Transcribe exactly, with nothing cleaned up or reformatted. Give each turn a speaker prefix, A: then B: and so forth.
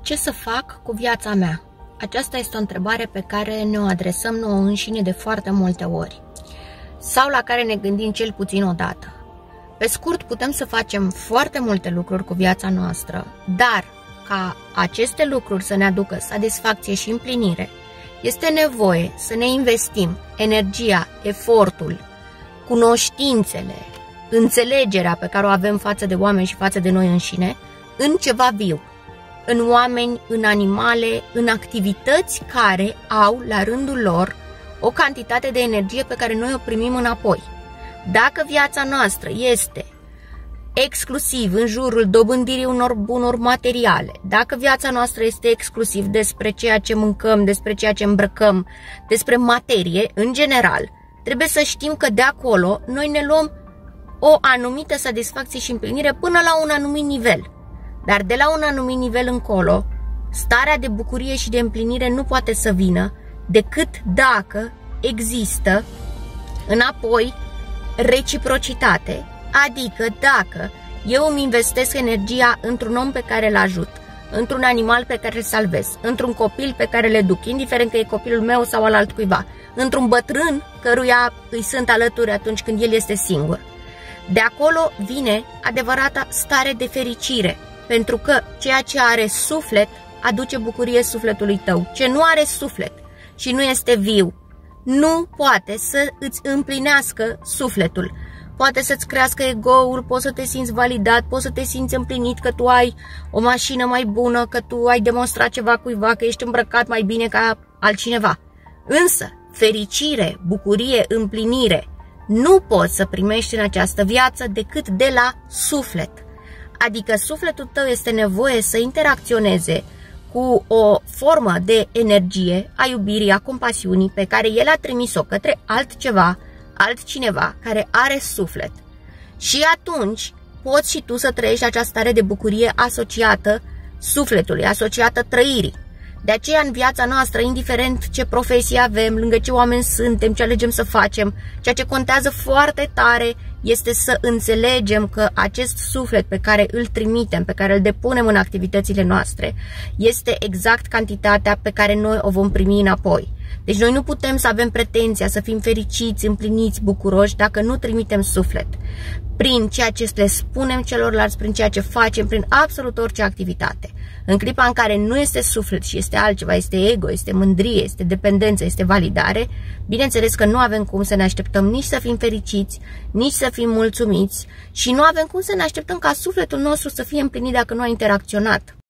A: Ce să fac cu viața mea? Aceasta este o întrebare pe care ne-o adresăm nouă înșine de foarte multe ori, sau la care ne gândim cel puțin o dată. Pe scurt, putem să facem foarte multe lucruri cu viața noastră, dar ca aceste lucruri să ne aducă satisfacție și împlinire, este nevoie să ne investim energia, efortul, cunoștințele, înțelegerea pe care o avem față de oameni și față de noi înșine în ceva viu, în oameni, în animale, în activități care au, la rândul lor, o cantitate de energie pe care noi o primim înapoi. Dacă viața noastră este exclusiv în jurul dobândirii unor bunuri materiale, dacă viața noastră este exclusiv despre ceea ce mâncăm, despre ceea ce îmbrăcăm, despre materie, în general, trebuie să știm că de acolo noi ne luăm o anumită satisfacție și împlinire până la un anumit nivel. Dar de la un anumit nivel încolo, starea de bucurie și de împlinire nu poate să vină decât dacă există înapoi reciprocitate, adică dacă eu îmi investesc energia într-un om pe care îl ajut, într-un animal pe care îl salvez, într-un copil pe care le duc, indiferent că e copilul meu sau al altcuiva, într-un bătrân căruia îi sunt alături atunci când el este singur. De acolo vine adevărata stare de fericire, pentru că ceea ce are suflet aduce bucurie sufletului tău. Ce nu are suflet și nu este viu, nu poate să îți împlinească sufletul. Poate să-ți crească ego-ul, poți să te simți validat, poți să te simți împlinit că tu ai o mașină mai bună, că tu ai demonstrat ceva cuiva, că ești îmbrăcat mai bine ca altcineva. Însă, fericire, bucurie, împlinire, nu poți să primești în această viață decât de la suflet. Adică sufletul tău este nevoie să interacționeze cu o formă de energie a iubirii, a compasiunii pe care el a trimis-o către altceva, altcineva care are suflet. Și atunci poți și tu să trăiești această stare de bucurie asociată sufletului, asociată trăirii. De aceea în viața noastră, indiferent ce profesie avem, lângă ce oameni suntem, ce alegem să facem, ceea ce contează foarte tare este să înțelegem că acest suflet pe care îl trimitem, pe care îl depunem în activitățile noastre, este exact cantitatea pe care noi o vom primi înapoi. Deci noi nu putem să avem pretenția să fim fericiți, împliniți, bucuroși dacă nu trimitem suflet. Prin ceea ce le spunem celorlalți, prin ceea ce facem, prin absolut orice activitate. În clipa în care nu este suflet și este altceva, este ego, este mândrie, este dependență, este validare, bineînțeles că nu avem cum să ne așteptăm nici să fim fericiți, nici să fim mulțumiți și nu avem cum să ne așteptăm ca sufletul nostru să fie împlinit dacă nu a interacționat.